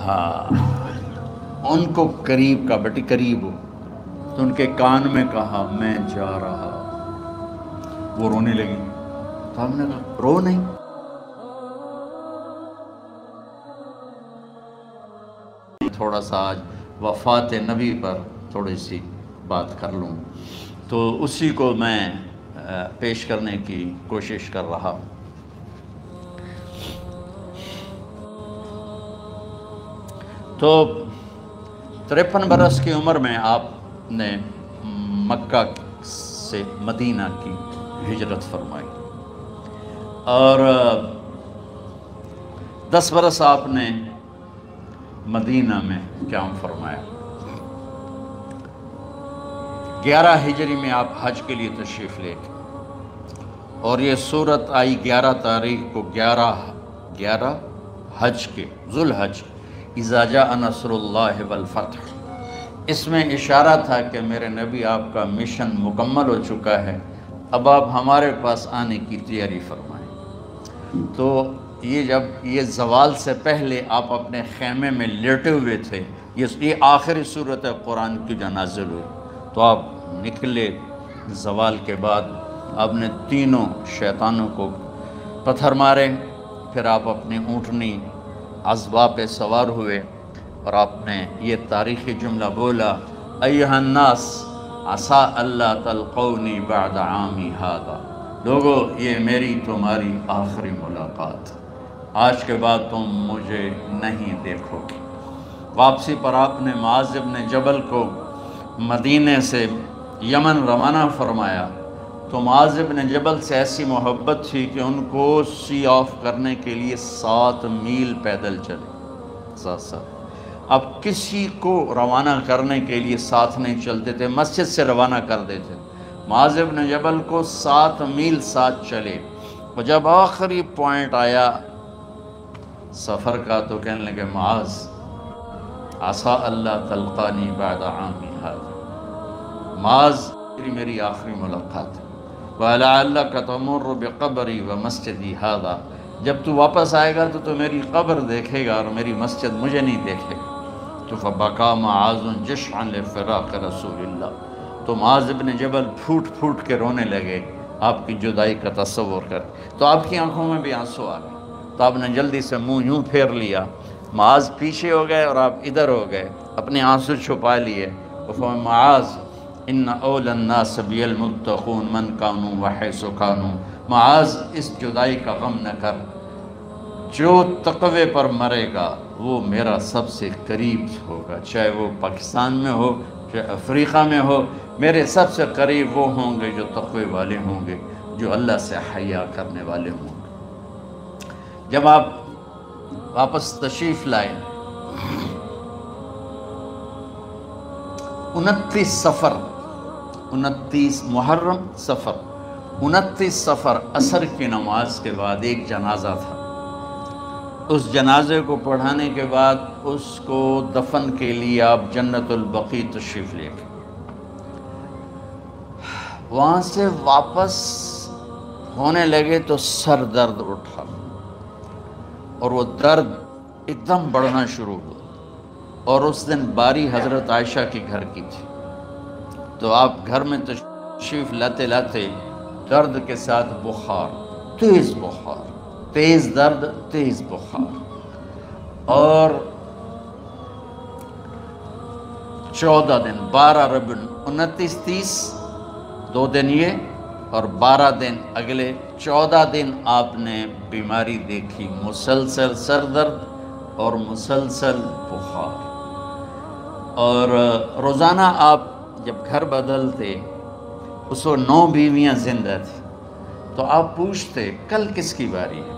ہاں ان کو قریب کا بیٹی قریب ہو، تو ان کے کان میں کہا میں جا رہا، وہ رونے لگی، تو ہم نے کہا رو نہیں، تھوڑا سا آج وفات نبی پر تھوڑی سی بات کر لوں، تو اسی کو میں پیش کرنے کی کوشش کر رہا ہوں۔ تو 53 برس کی عمر میں آپ نے مکہ سے مدینہ کی ہجرت فرمائی، اور 10 برس آپ نے مدینہ میں قیام فرمایا۔ 11 ہجری میں آپ حج کے لیے تشریف لے گئے، اور یہ صورت آئی 11 تاریخ کو، 11 حج کے، ذوالحج، اذا جاء نصر اللہ والفتح۔ اس میں اشارہ تھا کہ میرے نبی آپ کا مشن مکمل ہو چکا ہے، اب آپ ہمارے پاس آنے کی تیاری فرمائیں۔ تو یہ جب یہ زوال سے پہلے آپ اپنے خیمے میں لیٹے ہوئے تھے، یہ آخری صورت قرآن کی جو نازل ہوئی، تو آپ نکلے زوال کے بعد، آپ نے تینوں شیطانوں کو پتھر مارے، پھر آپ اپنی اونٹنی عذبہ پہ سوار ہوئے، اور آپ نے یہ تاریخی جملہ بولا، ایھا الناس عسیٰ اللہ تلقونی بعد عامی ھذا، لوگو یہ میری تمہاری آخری ملاقات، آج کے بعد تم مجھے نہیں دیکھو گے۔ واپسی پر آپ نے معاذ بن جبل کو مدینے سے یمن روانہ فرمایا، تو معاذ بن جبل سے ایسی محبت تھی کہ ان کو سی آف کرنے کے لیے 7 میل پیدل چلے، 7۔ اب کسی کو روانہ کرنے کے لیے ساتھ نہیں چلتے تھے، مسجد سے روانہ کر دیتے، معاذ بن جبل کو 7 میل ساتھ چلے، اور جب آخری پوائنٹ آیا سفر کا تو کہنے لگے، معاذ عسیٰ اللہ تلقانی بعد عامی ھذا، معاذ میری آخری ملاقات ہے، وَلَعَلَّكَ تَمُرُّ بِقَبْرِي وَمَسْجِدِي ھذا، جب تو واپس آئے گا تو میری قبر دیکھے گا اور میری مسجد مجھے نہیں دیکھے گا۔ تو فَبَكَى مُعَاذٌ جِشْعًا لِفِرَاقِ رسول اللہ، تو معاذ بن جبل پھوٹ پھوٹ کے رونے لگے آپ کی جدائی کا تصور کر، تو آپ کی آنکھوں میں بھی آنسو آ گئے، تو آپ نے جلدی سے منہ یوں پھیر لیا، معاذ پیچھے ہو گئے اور آپ ادھر ہو گئے، اپنے آنسو چھپا لیے، وَفَمَا معاذ ان اول الناس بی المتقون من کانوا وحیث کانوا، معاذ اس جدائی کا غم نہ کر، جو تقوی پر مرے گا وہ میرا سب سے قریب ہوگا، چاہے وہ پاکستان میں ہو چاہے افریقہ میں ہو، میرے سب سے قریب وہ ہوں گے جو تقوی والے ہوں گے، جو اللہ سے حیا کرنے والے ہوں گے۔ جب آپ واپس تشریف لائے، 29 صفر، 29 محرم صفر، 29 صفر عصر کی نماز کے بعد ایک جنازہ تھا، اس جنازے کو پڑھانے کے بعد اس کو دفن کے لیے آپ جنت البقیع تشریف لے گئے، وہاں سے واپس ہونے لگے تو سر درد اٹھا، اور وہ درد ایک دم بڑھنا شروع ہوا، اور اس دن باری حضرت عائشہ کے گھر کی تھی، تو آپ گھر میں تشریف لاتے لاتے درد کے ساتھ بخار، تیز بخار، تیز درد، تیز بخار، اور 14 دن، 12 ربیع 29 30 2 دن یہ، اور 12 دن اگلے 14 دن آپ نے بیماری دیکھی، مسلسل سر درد اور مسلسل بخار، اور روزانہ آپ جب گھر بدلتے، اس وقت 9 بیویاں زندہ تھیں، تو آپ پوچھتے کل کس کی باری ہے،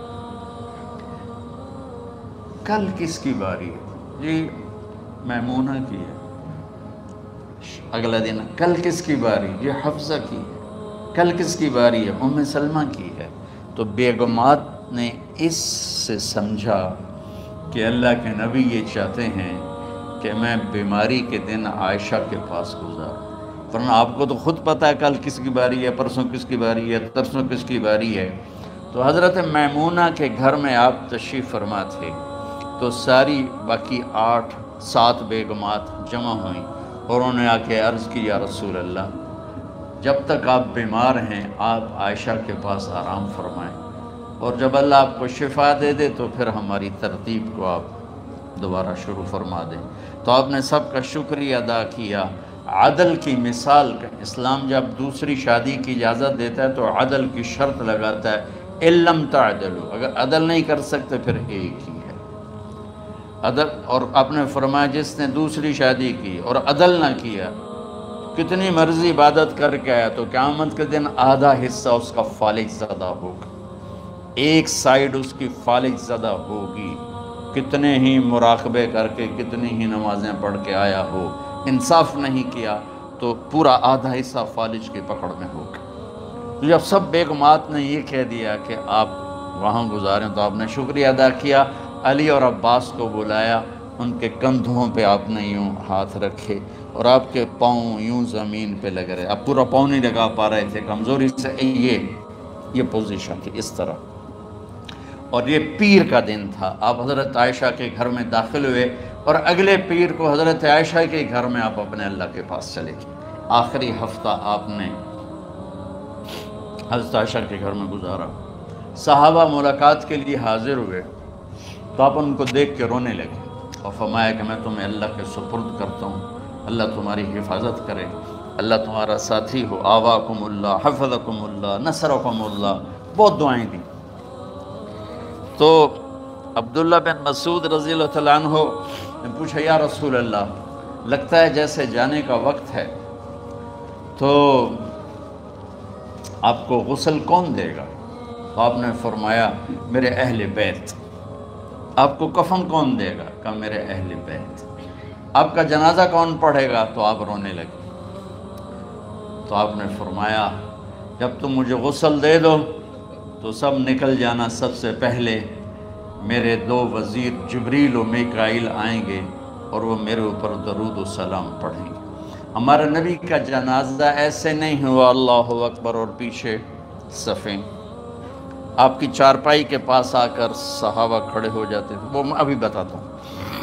کل کس کی باری ہے، جی میمونہ کی ہے، اگلا دن کل کس کی باری، جی حفصہ کی ہے، کل کس کی باری ہے، ام سلمہ کی ہے، تو بیگمات نے اس سے سمجھا کہ اللہ کے نبی یہ چاہتے ہیں کہ میں بیماری کے دن عائشہ کے پاس گزاروں، ورنہ آپ کو تو خود پتہ ہے کل کس کی باری ہے، پرسوں کس کی باری ہے، ترسوں کس کی باری ہے۔ تو حضرت میمونہ کے گھر میں آپ تشریف فرما تھے، تو ساری باقی 8-7 بیگمات جمع ہوئیں اور انہوں نے آ کے عرض کی یا رسول اللہ جب تک آپ بیمار ہیں آپ عائشہ کے پاس آرام فرمائیں، اور جب اللہ آپ کو شفا دے دے تو پھر ہماری ترتیب کو آپ دوبارہ شروع فرما دیں۔ تو آپ نے سب کا شکریہ ادا کیا۔ عدل کی مثال کا اسلام جب دوسری شادی کی اجازت دیتا ہے تو عدل کی شرط لگاتا ہے اِن لَمْ تَعْدِلُوا، اگر عدل نہیں کر سکتے پھر ایک ہی ہے عدل۔ اور آپ نے فرمایا جس نے دوسری شادی کی اور عدل نہ کیا، کتنی مرضی عبادت کر کے آیا، تو قیامت کے دن آدھا حصہ اس کا فالج زدہ ہوگا، ایک سائیڈ اس کی فالج زدہ ہوگی، کتنے ہی مراقبے کر کے کتنی ہی نمازیں پڑھ کے آیا ہو، انصاف نہیں کیا تو پورا آدھا حصہ فالج کی پکڑ میں ہوگا۔ تو جب سب بیگمات نے یہ کہہ دیا کہ آپ وہاں گزاریں تو آپ نے شکریہ ادا کیا، علی اور عباس کو بلایا، ان کے کندھوں پہ آپ نے یوں ہاتھ رکھے اور آپ کے پاؤں یوں زمین پہ لگ رہے، آپ پورا پاؤں نہیں لگا پا رہے تھے کمزوری سے، یہ پوزیشن تھی اس طرح۔ اور یہ پیر کا دن تھا، آپ حضرت عائشہ کے گھر میں داخل ہوئے اور اگلے پیر کو حضرت عائشہ کے گھر میں آپ اپنے اللہ کے پاس چلے گئے۔ آخری ہفتہ آپ نے حضرت عائشہ کے گھر میں گزارا۔ صحابہ ملاقات کے لیے حاضر ہوئے تو آپ ان کو دیکھ کے رونے لگے اور فرمایا کہ میں تمہیں اللہ کے سپرد کرتا ہوں، اللہ تمہاری حفاظت کرے، اللہ تمہارا ساتھی ہو، آواکم اللہ، حفظکم اللہ، نصرکم اللہ، بہت دعائیں دیں۔ تو عبداللہ بن مسعود رضی اللہ عنہ نے پوچھا یا رسول اللہ لگتا ہے جیسے جانے کا وقت ہے، تو آپ کو غسل کون دے گا؟ تو آپ نے فرمایا میرے اہل بیت۔ آپ کو کفن کون دے گا؟ کہا میرے اہل بیت۔ آپ کا جنازہ کون پڑھے گا؟ تو آپ رونے لگے۔ تو آپ نے فرمایا جب تم مجھے غسل دے دو تو سب نکل جانا، سب سے پہلے میرے 2 وزیر جبریل و میکائیل آئیں گے اور وہ میرے اوپر درود و سلام پڑھیں گے۔ ہمارے نبی کا جنازہ ایسے نہیں ہوا اللہ اکبر اور پیچھے صفیں، آپ کی چارپائی کے پاس آ کر صحابہ کھڑے ہو جاتے تھے، وہ میں ابھی بتاتا ہوں۔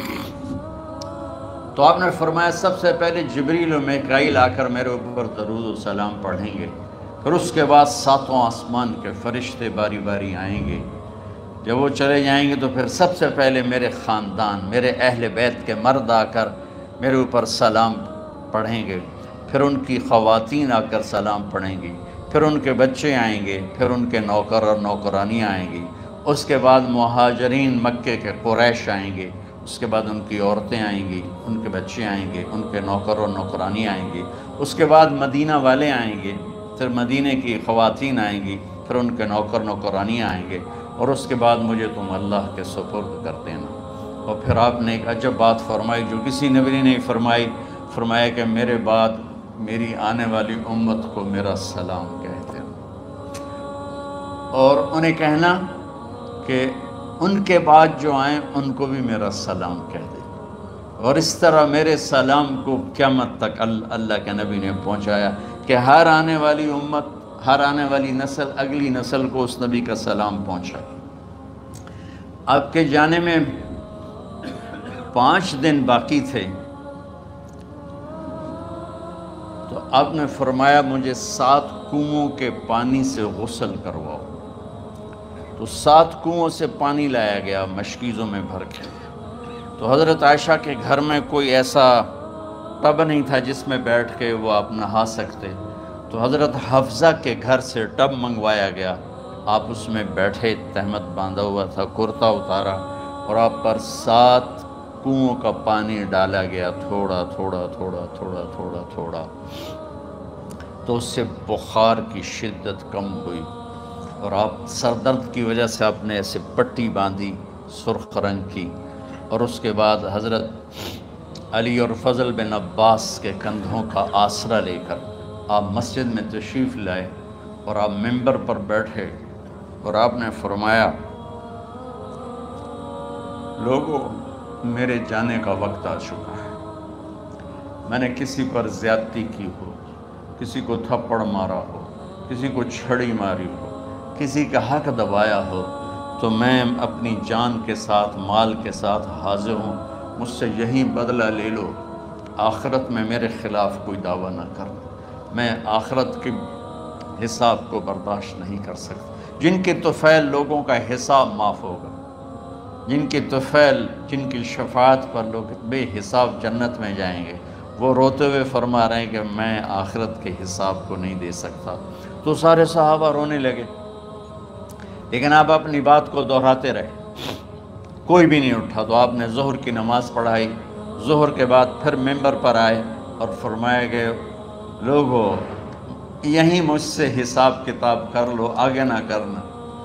تو آپ نے فرمایا سب سے پہلے جبریل و میکائیل آ کر میرے اوپر درود و سلام پڑھیں گے، پھر اس کے بعد 7 آسمان کے فرشتے باری باری آئیں گے۔ جب وہ چلے جائیں گے تو پھر سب سے پہلے میرے خاندان، میرے اہل بیت کے مرد آ کر میرے اوپر سلام پڑھیں گے، پھر ان کی خواتین آ کر سلام پڑھیں گی، پھر ان کے بچے آئیں گے، پھر ان کے نوکر اور نوکرانیاں آئیں گی، اس کے بعد مہاجرین مکے کے قریش آئیں گے، اس کے بعد ان کی عورتیں آئیں گی، ان کے بچے آئیں گے، ان کے نوکر اور نوکرانی آئیں گی، اس کے بعد مدینہ والے آئیں گے، پھر مدینہ کی خواتین آئیں گی، پھر ان کے نوکر نوکرانیاں آئیں گے، اور اس کے بعد مجھے تم اللہ کے سپرد کر دینا۔ اور پھر آپ نے ایک عجب بات فرمائی جو کسی نبی نے نہیں فرمائی، فرمایا کہ میرے بعد میری آنے والی امت کو میرا سلام کہتے ہیں، اور انہیں کہنا کہ ان کے بعد جو آئیں ان کو بھی میرا سلام کہہ دیں، اور اس طرح میرے سلام کو قیامت تک اللہ کے نبی نے پہنچایا کہ ہر آنے والی امت، ہر آنے والی نسل، اگلی نسل کو اس نبی کا سلام پہنچا۔ آپ کے جانے میں 5 دن باقی تھے تو آپ نے فرمایا مجھے 7 کنوؤں کے پانی سے غسل کرواؤ۔ تو 7 کنوؤں سے پانی لایا گیا مشکیزوں میں بھر کے۔ تو حضرت عائشہ کے گھر میں کوئی ایسا ٹب نہیں تھا جس میں بیٹھ کے وہ آپ نہا سکتے، تو حضرت حفصہ کے گھر سے ٹب منگوایا گیا، آپ اس میں بیٹھے، تہمت باندھا ہوا تھا، کرتا اتارا اور آپ پر 7 کنوؤں کا پانی ڈالا گیا، تھوڑا تھوڑا تھوڑا تھوڑا تھوڑا تھوڑا، تو اس سے بخار کی شدت کم ہوئی، اور آپ سر درد کی وجہ سے آپ نے ایسے پٹی باندھی سرخ رنگ کی، اور اس کے بعد حضرت علی اور فضل بن عباس کے کندھوں کا آسرا لے کر آپ مسجد میں تشریف لائے اور آپ ممبر پر بیٹھے، اور آپ نے فرمایا لوگوں میرے جانے کا وقت آ چکا ہے، میں نے کسی پر زیادتی کی ہو، کسی کو تھپڑ مارا ہو، کسی کو چھڑی ماری ہو، کسی کا حق دبایا ہو، تو میں اپنی جان کے ساتھ مال کے ساتھ حاضر ہوں، مجھ سے یہی بدلہ لے لو، آخرت میں میرے خلاف کوئی دعویٰ نہ کرنا، میں آخرت کے حساب کو برداشت نہیں کر سکتا۔ جن کے طفیل لوگوں کا حساب معاف ہوگا، جن کے طفیل، جن کی شفاعت پر لوگ بے حساب جنت میں جائیں گے، وہ روتے ہوئے فرما رہے ہیں کہ میں آخرت کے حساب کو نہیں دے سکتا۔ تو سارے صحابہ رونے لگے، لیکن آپ اپنی بات کو دہراتے رہے، کوئی بھی نہیں اٹھا۔ تو آپ نے ظہر کی نماز پڑھائی، ظہر کے بعد پھر ممبر پر آئے اور فرمایا کہ لوگو یہیں مجھ سے حساب کتاب کر لو، آگے نہ کرنا،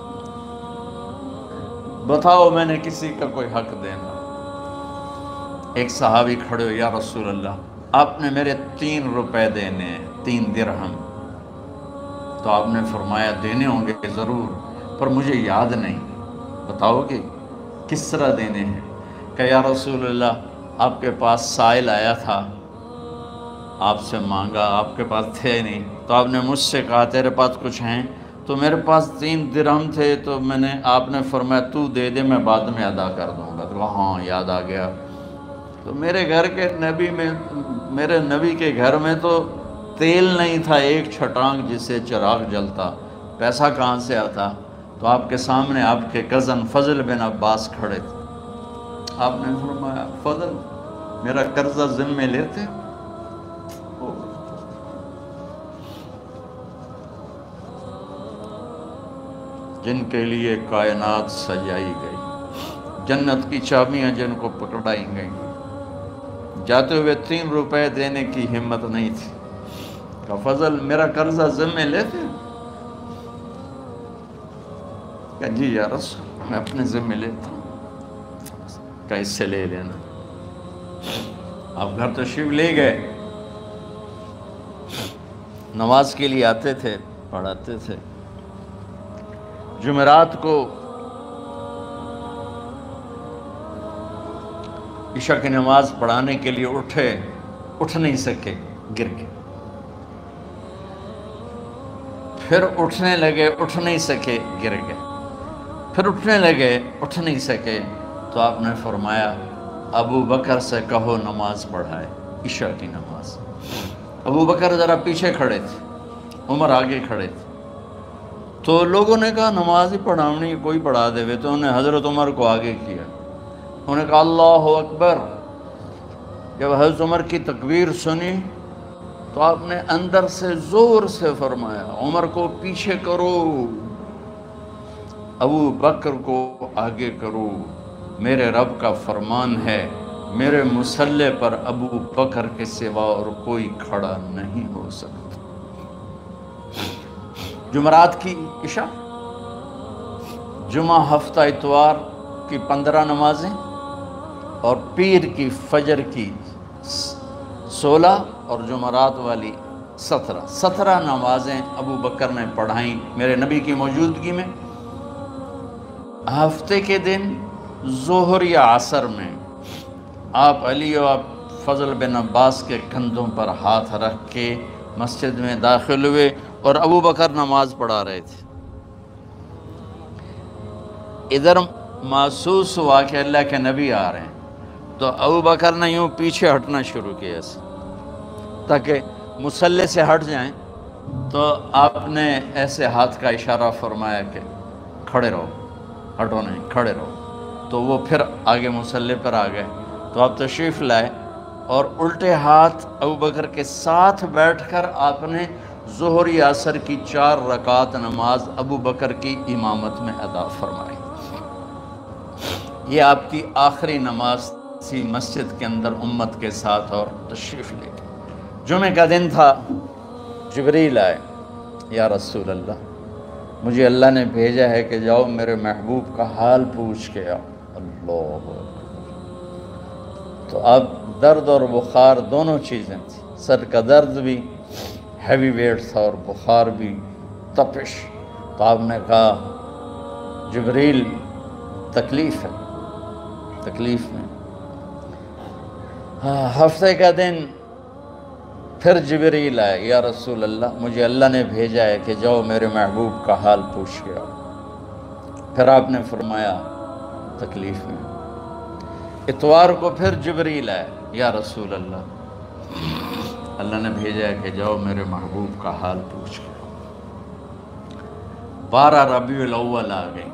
بتاؤ میں نے کسی کا کوئی حق دینا۔ ایک صحابی کھڑے ہو، یا رسول اللہ آپ نے میرے 3 روپے دینے ہیں، 3 درہم۔ تو آپ نے فرمایا دینے ہوں گے ضرور، پر مجھے یاد نہیں، بتاؤ گے کس طرح دینے ہیں؟ کہ یا رسول اللہ آپ کے پاس سائل آیا تھا، آپ سے مانگا، آپ کے پاس تھے نہیں، تو آپ نے مجھ سے کہا تیرے پاس کچھ ہیں؟ تو میرے پاس 3 درہم تھے، تو آپ نے فرمایا تو دے دے، میں بعد میں ادا کر دوں گا۔ تو ہاں یاد آ گیا۔ تو میرے گھر کے میرے نبی کے گھر میں تو تیل نہیں تھا، ایک چھٹانگ جس سے چراغ جلتا، پیسہ کہاں سے آتا؟ تو آپ کے سامنے آپ کے کزن فضل بن عباس کھڑے تھے، آپ نے فرمایا فضل میرا قرضہ ذمے لیتے؟ جن کے لیے کائنات سجائی گئی، جنت کی چابیاں جن کو پکڑائی گئیں، جاتے ہوئے 3 روپے دینے کی ہمت نہیں تھی، کہ فضل میرا قرضہ ذمے لیتے؟ کہ جی یا رسول میں اپنے ذمے لیتا ہوں، کہ اس سے لے لینا۔ آپ گھر تشریف لے گئے، نماز کے لیے آتے تھے، پڑھاتے تھے۔ جمعرات کو عشاء کی نماز پڑھانے کے لیے اٹھ نہیں سکے، گر گئے، پھر اٹھنے لگے، اٹھ نہیں سکے، گر گئے، پھر اٹھنے لگے، اٹھ نہیں سکے۔ تو آپ نے فرمایا ابو بکر سے کہو نماز پڑھائے، عشاء کی نماز۔ ابو بکر ذرا پیچھے کھڑے تھے، عمر آگے کھڑے تھے۔ تو لوگوں نے کہا نماز ہی پڑھاونی، کوئی پڑھا دے وے، تو انہیں حضرت عمر کو آگے کیا، انہوں نے کہا اللہ اکبر۔ جب حضرت عمر کی تکبیر سنی تو آپ نے اندر سے زور سے فرمایا عمر کو پیچھے کرو، ابو بکر کو آگے کرو، میرے رب کا فرمان ہے میرے مصلی پر ابو بکر کے سوا اور کوئی کھڑا نہیں ہو سکتا۔ جمعرات کی عشاء، جمعہ ہفتہ اتوار کی 15 نمازیں، اور پیر کی فجر کی 16 اور جمعرات والی 17 نمازیں ابو بکر نے پڑھائیں میرے نبی کی موجودگی میں۔ ہفتے کے دن ظہر یا عصر میں آپ علی و آپ فضل بن عباس کے کندھوں پر ہاتھ رکھ کے مسجد میں داخل ہوئے اور ابو بکر نماز پڑھا رہے تھے۔ ادھر محسوس ہوا کہ اللہ کے نبی آ رہے ہیں، تو ابو بکر نے یوں پیچھے ہٹنا شروع کیا ایسے تاکہ مصلی سے ہٹ جائیں، تو آپ نے ایسے ہاتھ کا اشارہ فرمایا کہ کھڑے رہو، ہٹو نہیں، کھڑے رہو۔ تو وہ پھر آگے مصلی پر آ گئے۔ تو آپ تشریف لائے اور الٹے ہاتھ ابو بکر کے ساتھ بیٹھ کر آپ نے ظہر یا عصر کی 4 رکعت نماز ابو بکر کی امامت میں ادا فرمائی۔ یہ آپ کی آخری نماز تھی مسجد کے اندر امت کے ساتھ، اور تشریف لے گئے۔ جمعہ کا دن تھا، جبریل آئے، یا رسول اللہ مجھے اللہ نے بھیجا ہے کہ جاؤ میرے محبوب کا حال پوچھ کے آؤ۔ اللہ اکبر۔ تو اب درد اور بخار دونوں چیزیں تھیں، سر کا درد بھی ہیوی ویٹ تھا اور بخار بھی، تپش۔ تو آپ نے کہا جبریل تکلیف ہے، تکلیف میں۔ ہفتے کا دن پھر جبریل آئے، یا رسول اللہ مجھے اللہ نے بھیجا ہے کہ جاؤ میرے محبوب کا حال پوچھ کے آؤ۔ پھر آپ نے فرمایا تکلیف میں۔ اتوار کو پھر جبریل آئے، یا رسول اللہ نے بھیجا ہے کہ جاؤ میرے محبوب کا حال پوچھ کے۔ 12 ربیع الاول آ گئی،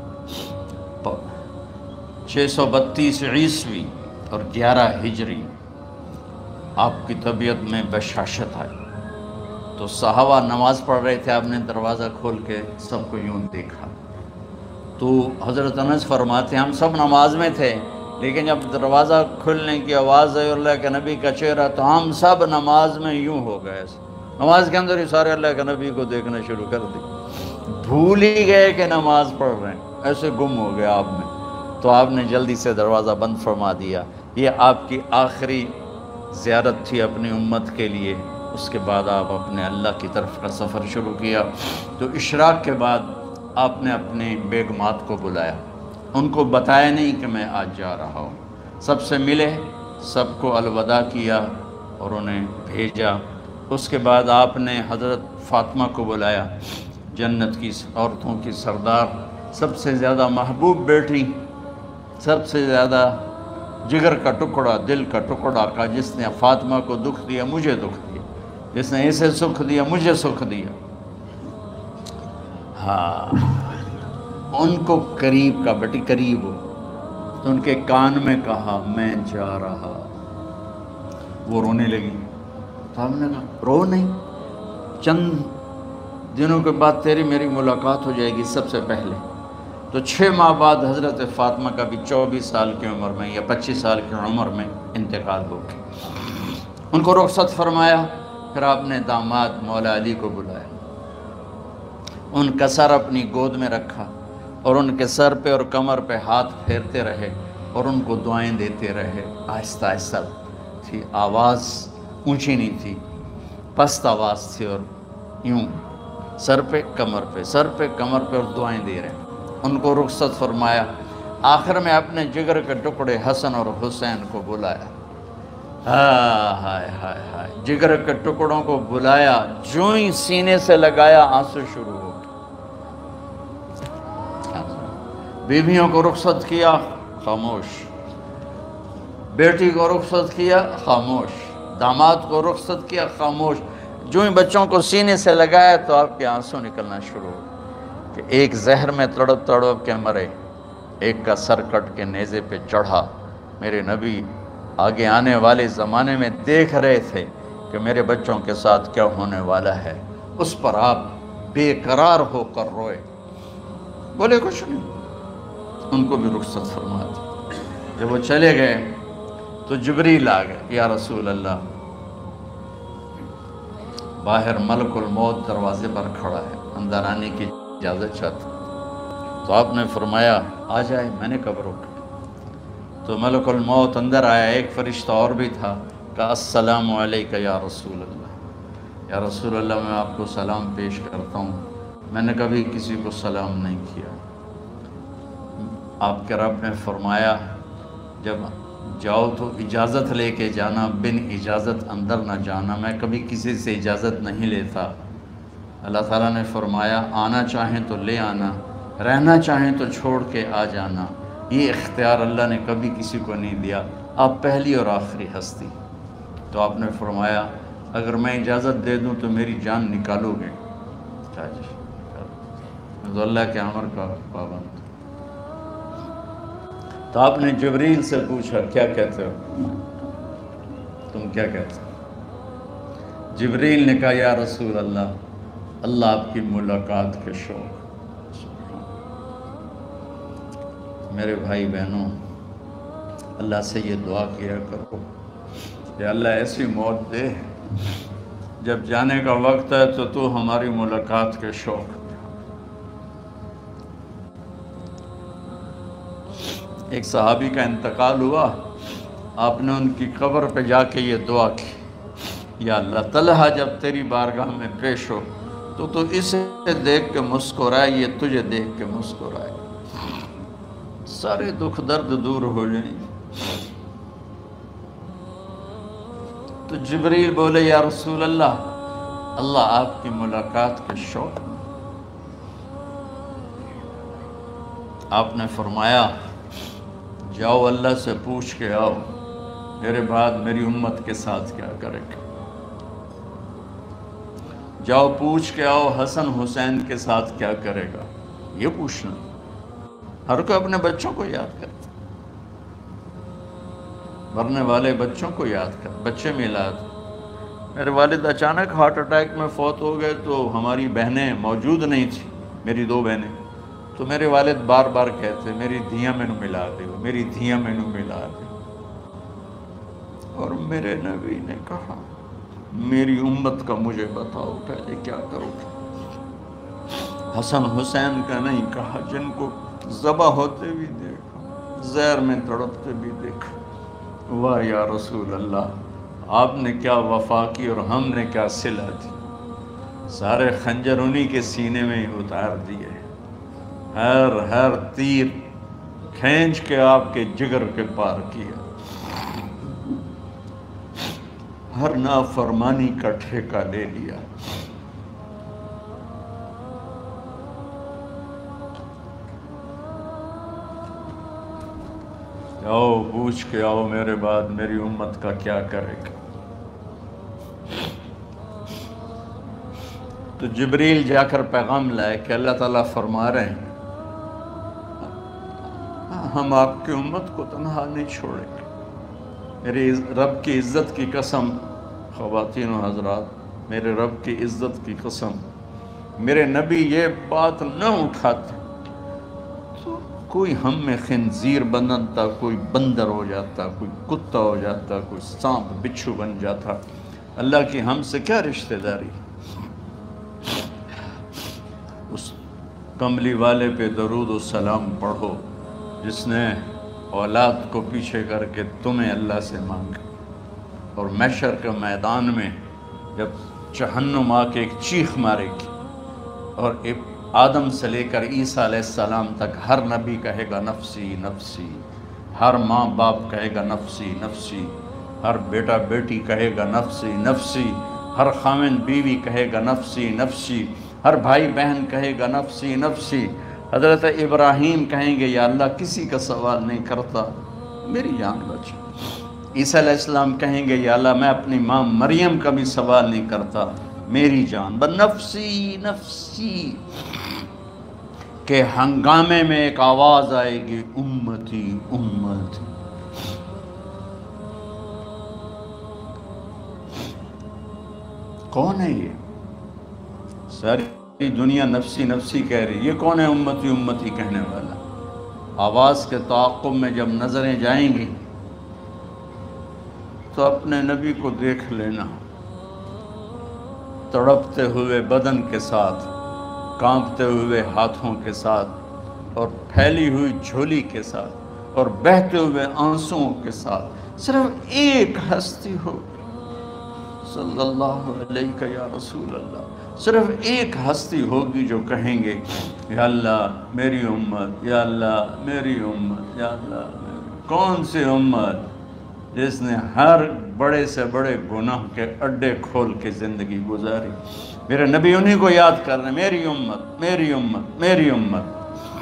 632 عیسوی اور 11 ہجری۔ آپ کی طبیعت میں بشاشت آئی تو صحابہ نماز پڑھ رہے تھے، آپ نے دروازہ کھول کے سب کو یوں دیکھا تو حضرت انس فرماتے ہیں ہم سب نماز میں تھے، لیکن جب دروازہ کھلنے کی آواز آئی اللہ کے نبی کا چہرہ تو ہم سب نماز میں یوں ہو گئے، نماز کے اندر ہی سارے اللہ کے نبی کو دیکھنا شروع کر دی، بھول ہی گئے کہ نماز پڑھ رہے ہیں، ایسے گم ہو گیا آپ میں۔ تو آپ نے جلدی سے دروازہ بند فرما دیا۔ یہ آپ کی آخری زیارت تھی اپنی امت کے لیے، اس کے بعد آپ اپنے اللہ کی طرف کا سفر شروع کیا۔ تو اشراق کے بعد آپ نے اپنے بیگمات کو بلایا، ان کو بتایا نہیں کہ میں آج جا رہا ہوں، سب سے ملے، سب کو الوداع کیا اور انہیں بھیجا۔ اس کے بعد آپ نے حضرت فاطمہ کو بلایا، جنت کی عورتوں کی سردار، سب سے زیادہ محبوب بیٹی، سب سے زیادہ جگر کا ٹکڑا، دل کا ٹکڑا کا، جس نے فاطمہ کو دکھ دیا مجھے دکھ دیا، جس نے اسے سکھ دیا مجھے سکھ دیا۔ ہاں، ان کو قریب کا، بیٹی قریب ہو، تو ان کے کان میں کہا میں جا رہا۔ وہ رونے لگی تو ہم نے کہا رو نہیں، چند دنوں کے بعد تیری میری ملاقات ہو جائے گی سب سے پہلے۔ تو 6 ماہ بعد حضرت فاطمہ کا بھی 24 سال کی عمر میں یا 25 سال کی عمر میں انتقال ہو گیا۔ ان کو رخصت فرمایا، پھر آپ نے داماد مولا علی کو بلایا، ان کا سر اپنی گود میں رکھا اور ان کے سر پہ اور کمر پہ ہاتھ پھیرتے رہے اور ان کو دعائیں دیتے رہے۔ آہستہ آہستہ تھی، آواز اونچی نہیں تھی، پست آواز تھی، اور یوں سر پہ کمر پہ، سر پہ کمر پہ، اور دعائیں دے رہے ہیں۔ ان کو رخصت فرمایا، آخر میں اپنے جگر کے ٹکڑے حسن اور حسین کو بلایا۔ ہائے ہائے ہائے، جگر کے ٹکڑوں کو بلایا، جو ہی سینے سے لگایا آنسو شروع ہو گئے۔ بیویوں کو رخصت کیا، خاموش، بیٹی کو رخصت کیا، خاموش، داماد کو رخصت کیا، خاموش، جو ہی بچوں کو سینے سے لگایا تو آپ کے آنسو نکلنا شروع ہو کہ ایک زہر میں تڑپ تڑپ کے مرے، ایک کا سر کٹ کے نیزے پہ چڑھا۔ میرے نبی آگے آنے والے زمانے میں دیکھ رہے تھے کہ میرے بچوں کے ساتھ کیا ہونے والا ہے، اس پر آپ بے قرار ہو کر روئے، بولے کچھ نہیں، ان کو بھی رخصت فرما دی۔ جب وہ چلے گئے تو جبریل آ گئے، یا رسول اللہ، باہر ملک الموت دروازے پر کھڑا ہے، اندر آنے کی اجازت چاہتا۔ تو آپ نے فرمایا آ جائے، میں نے کب روکا؟ تو ملک الموت اندر آیا، ایک فرشتہ اور بھی تھا، کہا السلام علیکہ یا رسول اللہ، یا رسول اللہ میں آپ کو سلام پیش کرتا ہوں، میں نے کبھی کسی کو سلام نہیں کیا۔ آپ کے رب نے فرمایا جب جاؤ تو اجازت لے کے جانا، بن اجازت اندر نہ جانا، میں کبھی کسی سے اجازت نہیں لیتا۔ اللہ تعالیٰ نے فرمایا آنا چاہیں تو لے آنا، رہنا چاہیں تو چھوڑ کے آ جانا، یہ اختیار اللہ نے کبھی کسی کو نہیں دیا، آپ پہلی اور آخری ہستی۔ تو آپ نے فرمایا اگر میں اجازت دے دوں تو میری جان نکالو گے؟ میں تو اللہ کے امر کا پابند۔ تو آپ نے جبریل سے پوچھا کیا کہتے ہو، تم کیا کہتے ہو؟ جبریل نے کہا یا رسول اللہ، اللہ آپ کی ملاقات کے شوق۔ میرے بھائی بہنوں، اللہ سے یہ دعا کیا کرو کہ اللہ ایسی موت دے جب جانے کا وقت ہے تو ہماری ملاقات کے شوق۔ ایک صحابی کا انتقال ہوا، آپ نے ان کی قبر پہ جا کے یہ دعا کی، یا اللہ طلحہ جب تیری بارگاہ میں پیش ہو تو اسے دیکھ کے مسکرائے، یہ تجھے دیکھ کے مسکرائے، سارے دکھ درد دور ہو جائیں۔ تو جبریل بولے یا رسول اللہ، اللہ آپ کی ملاقات کے شوق۔ آپ نے فرمایا جاؤ اللہ سے پوچھ کے آؤ میرے بعد میری امت کے ساتھ کیا کرے گا، جاؤ پوچھ کے آؤ حسن حسین کے ساتھ کیا کرے گا۔ یہ پوچھنا، ہر کوئی اپنے بچوں کو یاد کرتا، مرنے والے بچوں کو یاد کر، بچے میلاد۔ میرے والد اچانک ہارٹ اٹیک میں فوت ہو گئے تو ہماری بہنیں موجود نہیں تھیں، میری 2 بہنیں، تو میرے والد بار بار کہتے میری دھیاں میں نو ملا دیو، میری دھیاں میں نو ملا دیو۔ اور میرے نبی نے کہا میری امت کا مجھے بتاؤ پہلے کیا کرو گے۔ حسن حسین کا نہیں کہا، جن کو ذبح ہوتے بھی دیکھا، زہر میں تڑپتے بھی دیکھا۔ واہ یا رسول اللہ، آپ نے کیا وفا کی اور ہم نے کیا صلہ دی، سارے خنجر انہی کے سینے میں ہی اتار دیے، ہر تیر کھینچ کے آپ کے جگر کے پار کیا، ہر نافرمانی کا ٹھیکہ لے لیا۔ آؤ پوچھ کے آؤ میرے بعد میری امت کا کیا کرے گا۔ تو جبریل جا کر پیغام لائے کہ اللہ تعالیٰ فرما رہے ہیں ہم آپ کی امت کو تنہا نہیں چھوڑیں گے۔ میرے رب کی عزت کی قسم، خواتین و حضرات، میرے رب کی عزت کی قسم، میرے نبی یہ بات نہ اٹھاتے تو کوئی ہم میں خنزیر بنتا، کوئی بندر ہو جاتا، کوئی کتا ہو جاتا، کوئی سانپ بچھو بن جاتا۔ اللہ کی ہم سے کیا رشتہ داری۔ اس کملی والے پہ درود و سلام پڑھو جس نے اولاد کو پیچھے کر کے تمہیں اللہ سے مانگا، اور محشر کے میدان میں جب جہنم آ کے ایک چیخ مارے گی اور آدم سے لے کر عیسیٰ علیہ السلام تک ہر نبی کہے گا نفسی نفسی، ہر ماں باپ کہے گا نفسی نفسی، ہر بیٹا بیٹی کہے گا نفسی نفسی، ہر خاوند بیوی کہے گا نفسی نفسی، ہر بھائی بہن کہے گا نفسی نفسی۔ حضرت ابراہیم کہیں گے یا اللہ کسی کا سوال نہیں کرتا، میری جان بچا۔ عیسیٰ علیہ السلام کہیں گے یا اللہ میں اپنی ماں مریم کا بھی سوال نہیں کرتا، میری جان بس نفسی نفسی کے ہنگامے میں ایک آواز آئے گی امتی امتی۔ کون ہے یہ؟ ساری دنیا نفسی نفسی کہہ رہی، یہ کون ہے امتی امتی کہنے والا؟ آواز کے تعاقب میں جب نظریں جائیں گی تو اپنے نبی کو دیکھ لینا، تڑپتے ہوئے بدن کے ساتھ، کانپتے ہوئے ہاتھوں کے ساتھ، اور پھیلی ہوئی جھولی کے ساتھ، اور بہتے ہوئے آنسوؤں کے ساتھ، صرف ایک ہستی ہو صلی اللہ علیہ یا رسول اللہ، صرف ایک ہستی ہوگی جو کہیں گے یا اللہ میری امت، یا اللہ میری امت، یا اللہ میری۔ کون سی امت؟ جس نے ہر بڑے سے بڑے گناہ کے اڈے کھول کے زندگی گزاری۔ میرے نبی انہی کو یاد کر رہے ہیں، میری امت میری امت میری امت۔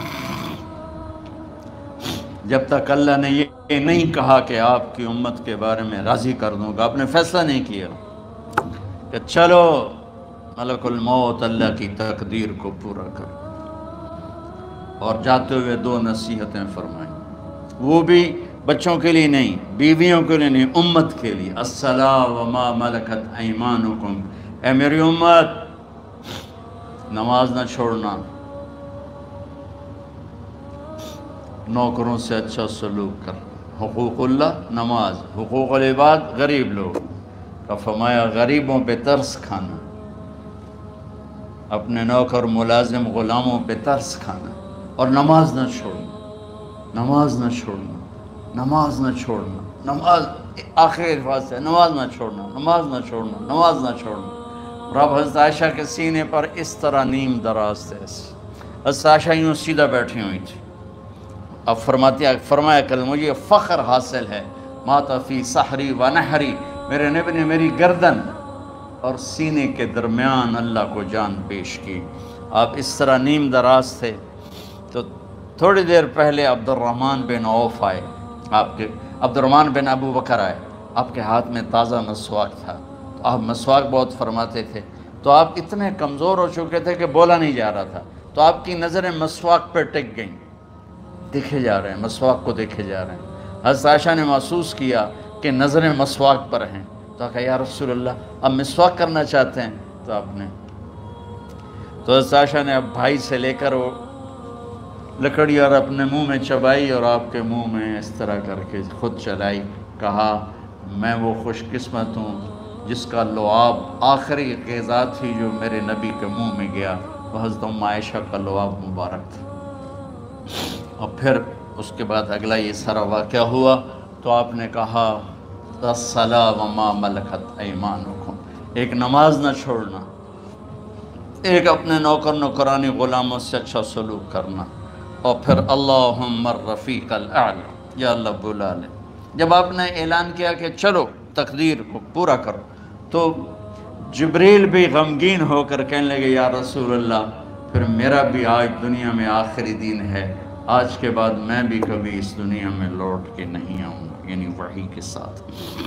جب تک اللہ نے یہ نہیں کہا کہ آپ کی امت کے بارے میں راضی کر دوں گا، آپ نے فیصلہ نہیں کیا کہ چلو ملک الموت اللہ کی تقدیر کو پورا کر، اور جاتے ہوئے 2 نصیحتیں فرمائیں، وہ بھی بچوں کے لیے نہیں، بیویوں کے لیے نہیں، امت کے لیے۔ الصلاۃ وما ملکت ایمانکم، اے میری امت نماز نہ چھوڑنا، نوکروں سے اچھا سلوک کر، حقوق اللہ نماز، حقوق العباد غریب لوگ کا فرمایا غریبوں پہ ترس کھانا، اپنے نوکر ملازم غلاموں پہ ترس کھانا، اور نماز نہ چھوڑنا، نماز نہ چھوڑنا، نماز نہ چھوڑنا، نماز آخر الفاظ ہے، نماز نہ چھوڑنا، نماز نہ چھوڑنا، نماز نہ چھوڑنا۔ رب حضرت عائشہ کے سینے پر اس طرح نیم دراز تھے، حضرت عائشہ یوں سیدھا بیٹھی ہوئی تھی۔ اب فرمایا کل مجھے فخر حاصل ہے، مات فی سحری و نحری، میرے نبی نے میری گردن اور سینے کے درمیان اللہ کو جان پیش کی۔ آپ اس طرح نیم دراز تھے تو تھوڑی دیر پہلے عبدالرحمن بن عوف آئے، عبدالرحمن بن ابو بکر آئے، آپ کے ہاتھ میں تازہ مسواک تھا، تو آپ مسواک بہت فرماتے تھے، تو آپ اتنے کمزور ہو چکے تھے کہ بولا نہیں جا رہا تھا، تو آپ کی نظریں مسواک پہ ٹک گئیں، دیکھے جا رہے ہیں، مسواک کو دیکھے جا رہے ہیں۔ حضرت عائشہ نے محسوس کیا کہ نظریں مسواک پر ہیں، تو کہا یا رسول اللہ اب مسواک کرنا چاہتے ہیں، تو حضرت عائشہ نے اب بھائی سے لے کر وہ لکڑی اور اپنے منہ میں چبائی اور آپ کے منہ میں اس طرح کر کے خود چلائی، کہا میں وہ خوش قسمت ہوں جس کا لعاب آخری غذا تھی جو میرے نبی کے منہ میں گیا، وہ حضرت ام عائشہ کا لعاب مبارک تھا۔ اور پھر اس کے بعد اگلا یہ سارا واقعہ ہوا، تو آپ نے کہا الصلاۃ وما ملکت ایمانکم، ایک نماز نہ چھوڑنا، ایک اپنے نوکر نوکرانی غلاموں سے اچھا سلوک کرنا، اور پھر اللہم الرفیق الاعلی، یا اللہ بلا لے۔ جب آپ نے اعلان کیا کہ چلو تقدیر کو پورا کرو، تو جبریل بھی غمگین ہو کر کہنے لگے یا رسول اللہ پھر میرا بھی آج دنیا میں آخری دن ہے، آج کے بعد میں بھی کبھی اس دنیا میں لوٹ کے نہیں آؤں گا، یعنی وحی کے ساتھ۔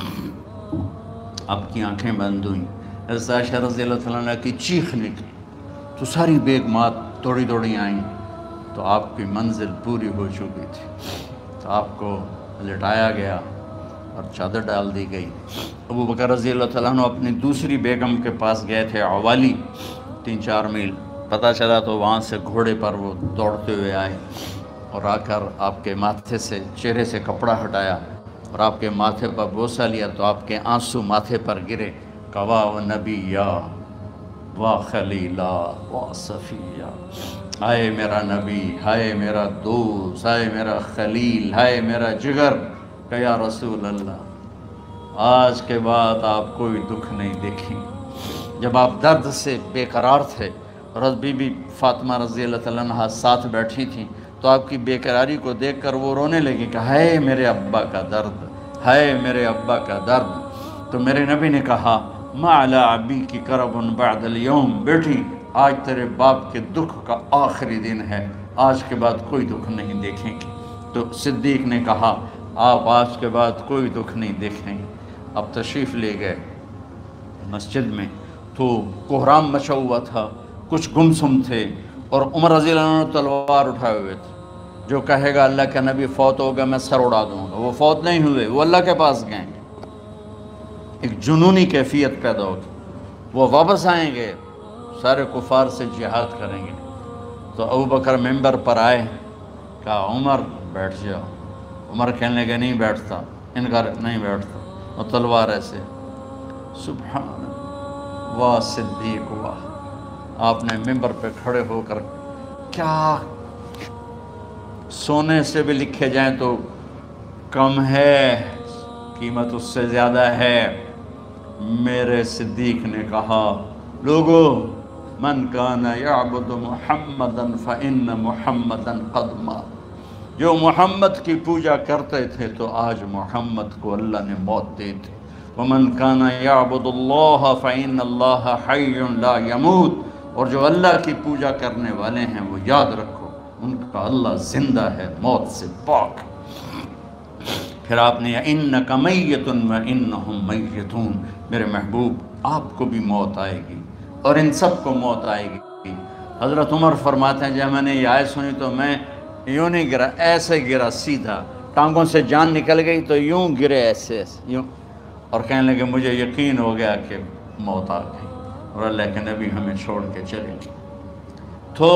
آپ کی آنکھیں بند ہوئیں، حضرت عائشہ رضی اللہ عنہ کی چیخ نکلی، تو ساری بیگمات دوڑی دوڑی آئیں، تو آپ کی منزل پوری ہو چکی تھی، تو آپ کو لٹایا گیا اور چادر ڈال دی گئی۔ ابو بکر رضی اللہ عنہ اپنی دوسری بیگم کے پاس گئے تھے، عوالی، 3-4 میل، پتہ چلا تو وہاں سے گھوڑے پر وہ دوڑتے ہوئے آئے اور آ کر آپ کے ماتھے سے چہرے سے کپڑا ہٹایا اور آپ کے ماتھے پر بوسہ لیا، تو آپ کے آنسو ماتھے پر گرے، کوا و نبیہ و خلیلہ و صفیہ، ہائے میرا نبی، ہائے میرا دوست، ہائے میرا خلیل، ہائے میرا جگر، کہ یا رسول اللہ آج کے بعد آپ کوئی دکھ نہیں دیکھیں۔ جب آپ درد سے بے قرار تھے اور بی بی فاطمہ رضی اللہ عنہا ساتھ بیٹھی تھیں، تو آپ کی بے قراری کو دیکھ کر وہ رونے لگی کہ ہائے میرے ابا کا درد، ہائے میرے ابا کا درد۔ تو میرے نبی نے کہا ما علی ابی کی کرب بعد اليوم، بیٹی آج تیرے باپ کے دکھ کا آخری دن ہے، آج کے بعد کوئی دکھ نہیں دیکھیں گے۔ تو صدیق نے کہا آپ آج کے بعد کوئی دکھ نہیں دیکھیں گے۔ اب تشریف لے گئے مسجد میں، تو کوہرام مچا ہوا تھا، کچھ گمسم تھے، اور عمر رضی اللہ عنہ تلوار اٹھائے ہوئے تھے، جو کہے گا اللہ کا نبی فوت ہو گیا میں سر اڑا دوں گا، وہ فوت نہیں ہوئے، وہ اللہ کے پاس گئیں گے۔ ایک جنونی کیفیت پیدا ہوگی، وہ واپس آئیں گے، سارے کفار سے جہاد کریں گے۔ تو ابو بکر ممبر پر آئے، کہا عمر بیٹھ جاؤ، عمر کہنے لگے نہیں بیٹھتا، انکار نہیں بیٹھتا، اور تلوار ایسے، سبحان اللہ، واہ صدیق واہ۔ آپ نے ممبر پہ کھڑے ہو کر، کیا سونے سے بھی لکھے جائیں تو کم ہے، قیمت اس سے زیادہ ہے۔ میرے صدیق نے کہا لوگو من کان یعبد محمدا فإن محمدا قد مات، جو محمد کی پوجا کرتے تھے تو آج محمد کو اللہ نے موت دی تھی۔ ومن کان یعبد اللہ فإن اللہ حی لا یموت، اور جو اللہ کی پوجا کرنے والے ہیں وہ یاد رکھو ان کا اللہ زندہ ہے، موت سے پاک۔ پھر آپ نے اِنَّكَ مَيِّتٌ وَإِنَّهُمْ مَيِّتُونَ، میرے محبوب آپ کو بھی موت آئے گی اور ان سب کو موت آئے گی۔ حضرت عمر فرماتے ہیں جب میں نے یہ آیت سنی تو میں یوں نہیں گرا، ایسے گرا سیدھا، ٹانگوں سے جان نکل گئی تو یوں گرے ایسے یوں، اور کہنے لگے مجھے یقین ہو گیا کہ موت آ گئی اور اللہ کے نبی ہمیں چھوڑ کے چلے گئے۔ تو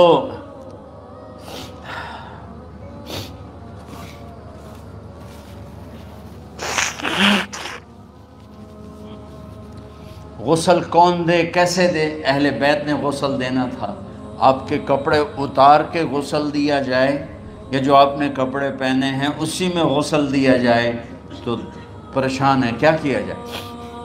غسل کون دے، کیسے دے؟ اہل بیت نے غسل دینا تھا۔ آپ کے کپڑے اتار کے غسل دیا جائے یا جو آپ نے کپڑے پہنے ہیں اسی میں غسل دیا جائے تو پریشان ہے، کیا کیا جائے؟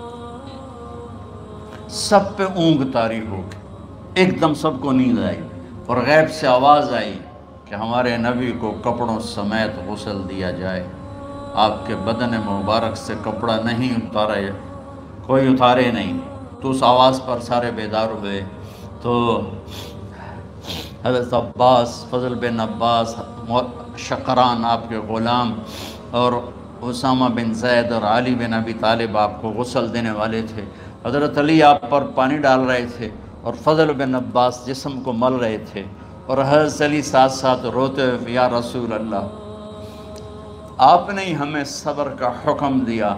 سب پہ اونگ طاری ہو گئی، ایک دم سب کو نیند آئی اور غیب سے آواز آئی کہ ہمارے نبی کو کپڑوں سمیت غسل دیا جائے۔ آپ کے بدن مبارک سے کپڑا نہیں اتارے، کوئی اتارے نہیں۔ تو اس آواز پر سارے بیدار ہوئے۔ تو حضرت عباس، فضل بن عباس، شقران آپ کے غلام، اور اسامہ بن زید اور علی بن ابی طالب آپ کو غسل دینے والے تھے، حضرت علی آپ پر پانی ڈال رہے تھے، اور فضل بن عباس جسم کو مل رہے تھے، اور حضرت علی ساتھ ساتھ روتے ہوئے یا رسول اللہ آپ نے ہی ہمیں صبر کا حکم دیا،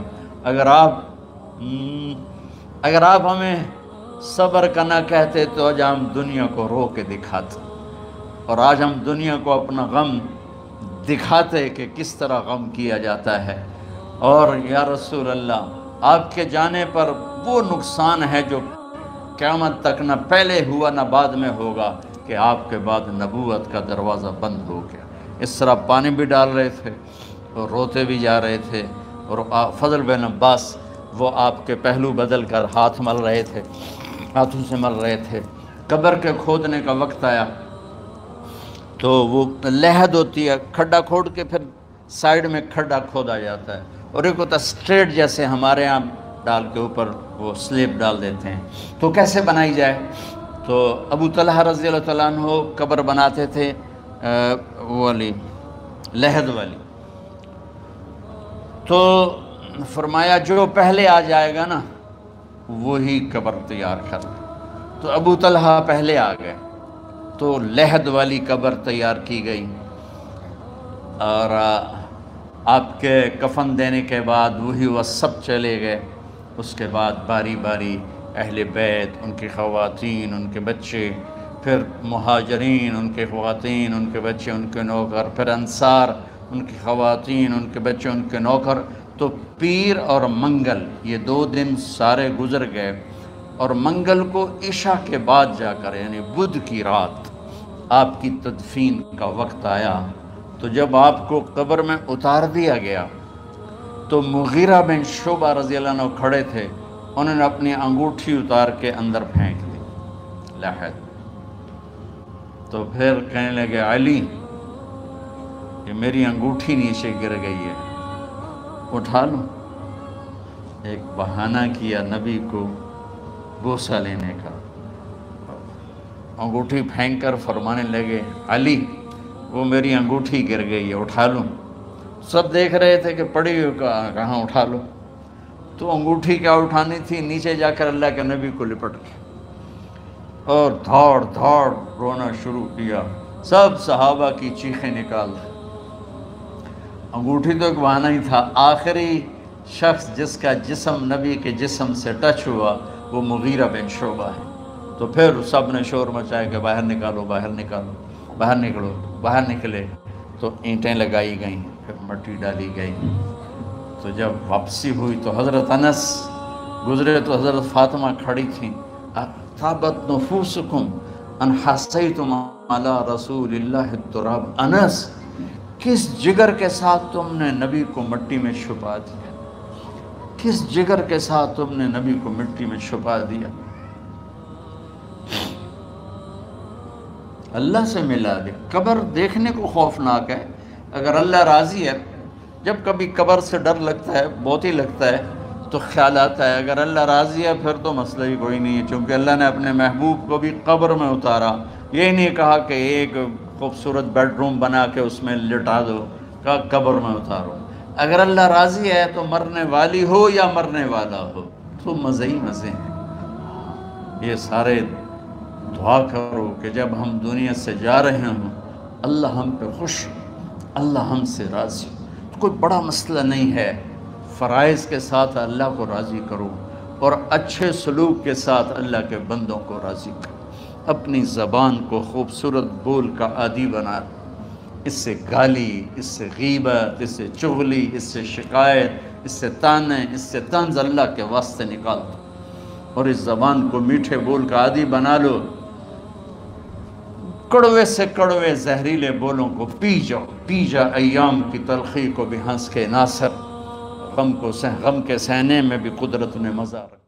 اگر آپ ہمیں صبر کا نہ کہتے تو آج ہم دنیا کو رو کے دکھاتے، اور آج ہم دنیا کو اپنا غم دکھاتے کہ کس طرح غم کیا جاتا ہے۔ اور یا رسول اللہ آپ کے جانے پر وہ نقصان ہے جو قیامت تک نہ پہلے ہوا نہ بعد میں ہوگا، کہ آپ کے بعد نبوت کا دروازہ بند ہو گیا۔ اس طرح پانی بھی ڈال رہے تھے اور روتے بھی جا رہے تھے، اور فضل بن عباس وہ آپ کے پہلو بدل کر ہاتھ مل رہے تھے، ہاتھوں سے مل رہے تھے۔ قبر کے کھودنے کا وقت آیا تو وہ لحد ہوتی ہے، کھڈا کھود کے پھر سائیڈ میں کھڈا کھودا جاتا ہے، اور ایک ہوتا اسٹریٹ جیسے ہمارے ہاں ڈال کے اوپر وہ سلیب ڈال دیتے ہیں، تو کیسے بنائی جائے؟ تو ابو طلحہ رضی اللہ تعالیٰ عنہ قبر بناتے تھے وہ والی لحد والی، تو فرمایا جو پہلے آ جائے گا نا وہی قبر تیار کر، تو ابو طلحہ پہلے آ گئے، تو لحد والی قبر تیار کی گئی، اور آپ کے کفن دینے کے بعد وہی وہ سب چلے گئے۔ اس کے بعد باری باری اہل بیت، ان کی خواتین، ان کے بچے، پھر مہاجرین، ان کے خواتین، ان کے بچے، ان کے نوکر، پھر انصار، ان کی خواتین، ان کے بچے، ان کے نوکر، تو پیر اور منگل یہ 2 دن سارے گزر گئے، اور منگل کو عشاء کے بعد جا کر یعنی بدھ کی رات آپ کی تدفین کا وقت آیا، تو جب آپ کو قبر میں اتار دیا گیا تو مغیرہ بن شعبہ رضی اللہ عنہ کھڑے تھے، انہوں نے اپنی انگوٹھی اتار کے اندر پھینک دی لحد، تو پھر کہنے لگے علی کہ میری انگوٹھی نیچے گر گئی ہے، اٹھا لوں۔ ایک بہانہ کیا نبی کو بوسہ لینے کا، انگوٹھی پھینک کر فرمانے لگے علی وہ میری انگوٹھی گر گئی ہے، اٹھا لوں۔ سب دیکھ رہے تھے کہ پڑی ہوئی کہاں اٹھا لو، تو انگوٹھی کیا اٹھانی تھی، نیچے جا کر اللہ کے نبی کو لپٹ کے اور دھاڑ دھاڑ رونا شروع کیا، سب صحابہ کی چیخیں نکال دی۔ انگوٹھی تو ایک بہانہ ہی تھا، آخری شخص جس کا جسم نبی کے جسم سے ٹچ ہوا وہ مغیرہ بن شعبہ ہے، تو پھر سب نے شور مچایا کہ باہر نکالو، باہر نکالو، باہر نکلو، باہر نکلے، تو اینٹیں لگائی گئیں، پھر مٹی ڈالی گئی، تو جب واپسی ہوئی تو حضرت انس گزرے تو حضرت فاطمہ کھڑی تھیں، طابت نفوسکم ان حسیتم علی رسول اللہ التراب، انس کس جگر کے ساتھ تم نے نبی کو مٹی میں چھپا دیا، کس جگر کے ساتھ تم نے نبی کو مٹی میں چھپا دیا، اللہ سے ملا دے۔ قبر دیکھنے کو خوفناک ہے، اگر اللہ راضی ہے، جب کبھی قبر سے ڈر لگتا ہے، بہت ہی لگتا ہے، تو خیال آتا ہے اگر اللہ راضی ہے پھر تو مسئلہ ہی کوئی نہیں ہے، چونکہ اللہ نے اپنے محبوب کو بھی قبر میں اتارا، یہ نہیں کہا کہ ایک خوبصورت بیڈ روم بنا کے اس میں لٹا دو، کہا قبر میں اتارو۔ اگر اللہ راضی ہے تو مرنے والی ہو یا مرنے والا ہو تو مزے ہی مزے ہیں۔ یہ سارے دعا کرو کہ جب ہم دنیا سے جا رہے ہوں اللہ ہم پہ خوش، اللہ ہم سے راضی، کوئی بڑا مسئلہ نہیں ہے، فرائض کے ساتھ اللہ کو راضی کرو اور اچھے سلوک کے ساتھ اللہ کے بندوں کو راضی کرو، اپنی زبان کو خوبصورت بول کا عادی بنا، اس سے گالی، اس سے غیبت، اس سے چغلی، اس سے شکایت، اس سے تانے، اس سے طنز اللہ کے واسطے نکال دو، اور اس زبان کو میٹھے بول کا عادی بنا لو، کڑوے سے کڑوے زہریلے بولوں کو پی جا ایام کی تلخی کو بھی ہنس کے ناصر، غم کے سہنے میں بھی قدرت نے مزہ رکھا۔